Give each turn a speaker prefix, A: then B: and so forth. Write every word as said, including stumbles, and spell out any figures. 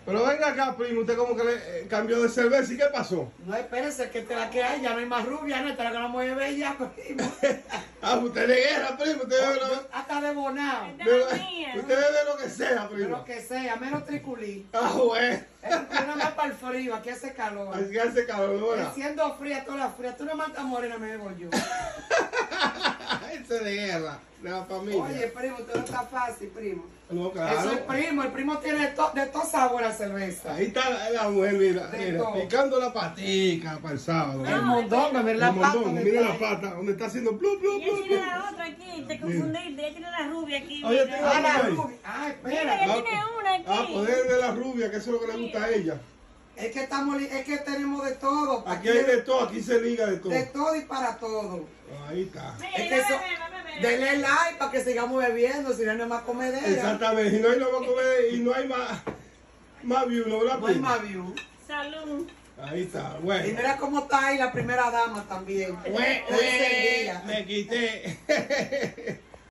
A: Pero venga acá, primo, usted como que le eh, cambió de cerveza. ¿Y qué pasó?
B: No, espérese, que te la que hay, ya no hay más rubia, no, esta la que no mueve bella, primo.
A: Ah, usted de guerra, primo. Usted bebe lo,
B: Hasta de bonao.
A: bebe- usted bebe lo que sea,
B: De
A: primo.
B: lo que sea, menos triculí.
A: Ah, bueno.
B: Es nada más para el frío, aquí hace calor.
A: Así que hace calor,
B: Y siendo fría, toda la fría, tú no matas morena, me bebo yo.
A: Ese de guerra, de la familia.
B: Oye, primo, todo no está fácil, primo.
A: No, claro.
B: Eso es primo, el primo tiene de todo de to sabor a cerveza.
A: Ahí está la, la mujer, mira,
B: De
A: mira,
B: todo.
A: picando la patica para el sábado.
B: El mondongo, ver la
A: El
B: pata.
A: mondongo,
B: donde
A: mira
B: está
A: la
B: ahí.
A: pata, donde está haciendo plu, plu,
C: Ella
A: plu,
C: tiene
A: plu.
C: la otra aquí, te confundiste. Ella tiene la rubia aquí.
A: Oye,
C: mira.
A: tiene
B: Ah, la
A: Ay.
B: rubia. Ah,
C: Mira,
B: espera.
C: ella tiene una aquí.
A: Ah, poder de la rubia, que eso es lo que le gusta a ella.
B: Es que estamos, li- es que tenemos de todo.
A: Aquí hay de todo, aquí se liga de todo.
B: de todo y para todo.
A: Ahí está.
C: Mira,
B: Es
C: ya
B: que eso,
C: bebe, bebe, bebe.
B: denle like para que sigamos bebiendo, si no no hay más comedera.
A: Exactamente, y no hay, no va a comer, y no hay más, más view, ¿no? ¿Verdad,
B: No hay
A: primo?
B: más view.
C: Salud.
A: Ahí está,
B: Y
A: bueno.
B: mira cómo está ahí la primera dama también.
A: Ue,
B: Está encendida.
A: ue, me quité.